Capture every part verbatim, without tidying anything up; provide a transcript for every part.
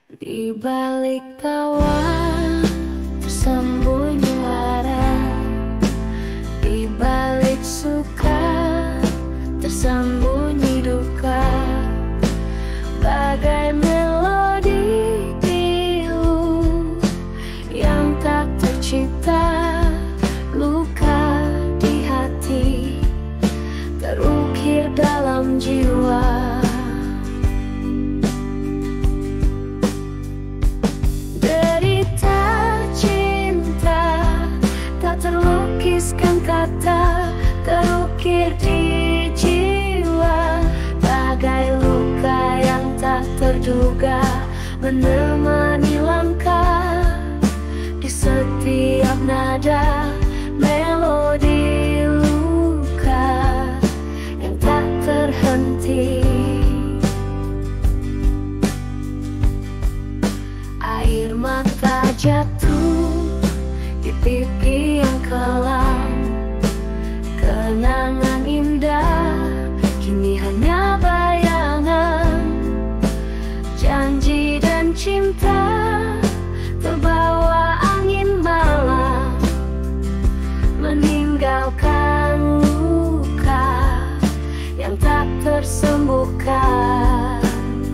Di balik tawa tersembunyi lara, di balik suka tersembunyi duka. Bagai melodi pilu yang tak tercipta, luka di hati terukir dalam jiwa. Terlukiskan kata, terukir di jiwa. Bagai luka yang tak terduga, menemani langkah di setiap nada. Melodi luka yang tak terhenti. Air mata jatuh di pipi yang kelam, kenangan indah kini hanya bayangan. Janji dan cinta terbawa angin malam, meninggalkan luka yang tak tersembuhkan.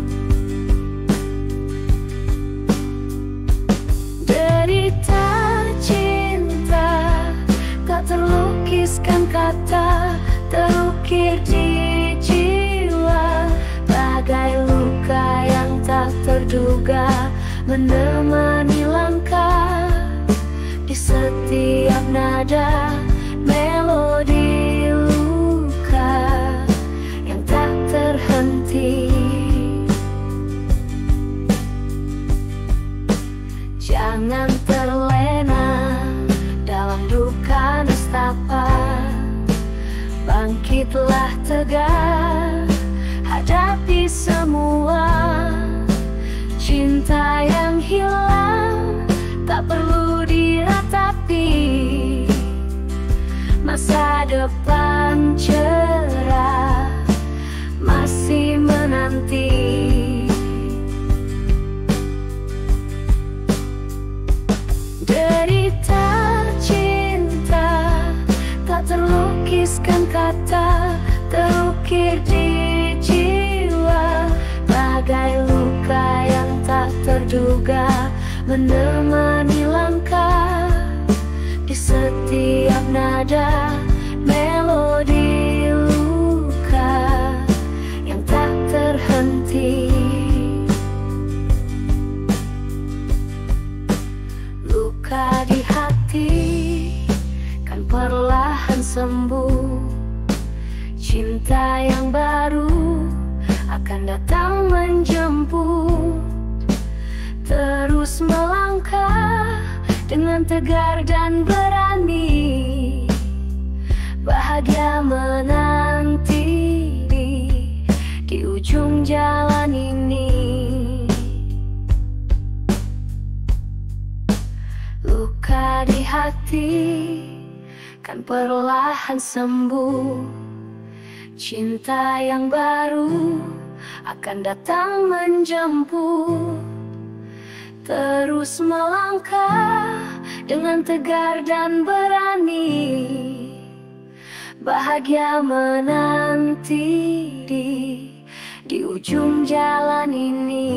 Terlukiskan kata, terukir di jiwa. Bagai luka yang tak terduga, menemani langkah di setiap nada. Melodi luka yang tak terhenti. Jangan terlena dalam duka nestapa, bangkitlah tegar, hadapi semua. Cinta yang hilang tak perlu diratapi, masa depan cerah masih menanti. Terlukiskan kata, terukir di jiwa. Bagai luka yang tak terduga, menemani langkah di setiap nada. Melodi luka yang tak terhenti. Luka di hati kan perlahan sembuh. Cinta yang baru akan datang menjemput. Terus melangkah dengan tegar dan berani. Bahagia menanti di, di ujung jalan ini. Luka di hati kan perlahan sembuh. Cinta yang baru akan datang menjemput. Terus melangkah dengan tegar dan berani. Bahagia menanti di, di ujung jalan ini.